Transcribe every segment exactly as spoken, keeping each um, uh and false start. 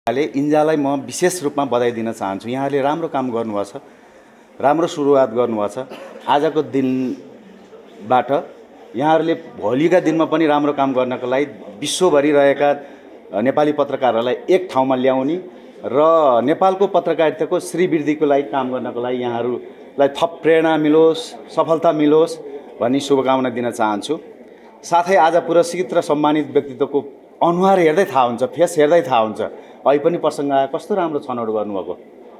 इन्जालाई म विशेष रूपमा बधाई दिन चाहन्छु। यहाँले राम्रो काम गर्नुभएको छ, राम्रो सुरुवात गर्नुभएको छ। आजको दिनबाट यहाँहरूले भोलिका दिनमा पनि राम्रो काम गर्नको लागि विश्वभरि रहेका नेपाली पत्रकारहरूलाई एक ठाउँमा ल्याउने र नेपालको पत्रकारिताको श्रीवृद्धिको लागि काम गर्नको लागि यहाँहरूलाई थप प्रेरणा मिलोस्, सफलता मिलोस् भन्ने शुभकामना दिन चाहन्छु। साथै आज पुरस्कृत र सम्मानित व्यक्तित्वको अनुहार हेर्दै थाहा हुन्छ, फेस हेर्दै थाहा हुन्छ अहिले पनि प्रसङ्ग आयो कस्तो राम्रो छनौट गर्नुभएको।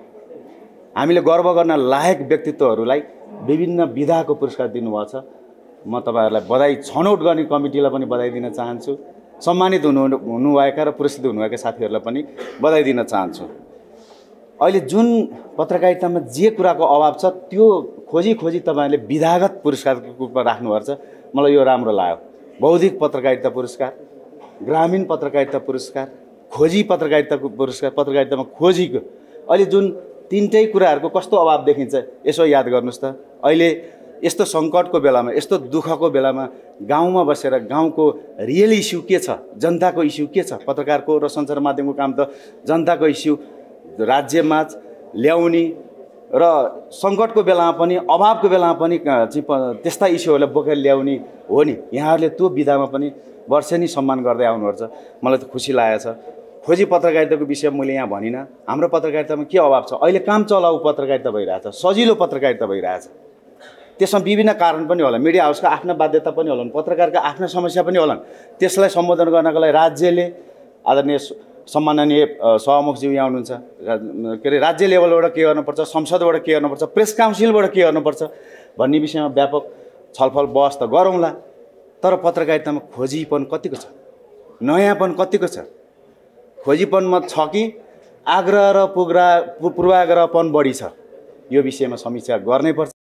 हामीले गर्व गर्न लायक व्यक्तित्वहरूलाई विभिन्न विधाको पुरस्कार दिनुभएको छ। म तपाईहरुलाई बधाई, छनौट गर्ने कमिटीलाई पनि बधाई दिन चाहन्छु। सम्मानित हुनु हुनुभएका र पुरस्कृत हुनुभएका साथीहरूलाई पनि बधाई दिन चाहन्छु। अहिले जुन पत्रकारितामा जे कुराको अभाव छ त्यो खोजी खोजी तपाईहरुले विधागत पुरस्कारको रूपमा राख्नुभएको छ, मलाई यो राम्रो लाग्यो। बौद्धिक पत्रकारिता पुरस्कार, ग्रामीण पत्रकारिता पुरस्कार, खोजी पत्रकारिताको पुरस्कार, पत्रकारितामा खोजीको अहिले जुन तीनटै कुराहरूको कस्तो अभाव देखिन्छ यसो याद गर्नुस् त। अहिले यस्तो सङ्कटको बेलामा, यस्तो दुःखको बेलामा गाउँमा बसेर गाउँको रियल इस्यु के छ, जनताको इस्यु के छ, पत्रकारको र सञ्चार माध्यमको काम त जनताको इस्यु राज्यमा ल्याउने र सङ्कटको बेलामा पनि, अभावको बेलामा पनि त्यस्ता इस्युहरूलाई बोकेर ल्याउने हो नि। यहाँहरूले त्यो विधामा पनि वर्षेनी सम्मान गर्दै आउनुपर्छ, मलाई त खुसी लागेको छ। खोजी पत्रकारिताको विषय मैले यहाँ भनिनँ। हाम्रो पत्रकारितामा के अभाव छ? अहिले काम चलाउ पत्रकारिता भइरहेछ, सजिलो पत्रकारिता भइरहेछ। त्यसमा विभिन्न कारण पनि होला, मिडिया हाउसका आफ्ना बाध्यता पनि होलान्, पत्रकारका आफ्ना समस्या पनि होलान्। त्यसलाई सम्बोधन गर्नको लागि राज्यले, आदरणीय सम्माननीय सभामुखज्यू यहाँ हुनुहुन्छ, के अरे राज्य लेभलबाट के गर्नुपर्छ, संसदबाट के गर्नुपर्छ, प्रेस काउन्सिलबाट के गर्नुपर्छ भन्ने विषयमा व्यापक छलफल बहस त गरौँला। तर पत्रकारितामा खोजीपन कतिको छ, नयाँपन कतिको छ? खोजीपनमा छ कि आग्रह र पुग्रा पूर्वाग्रहपन बढी छ? यो विषयमा समीक्षा गर्नै पर्छ।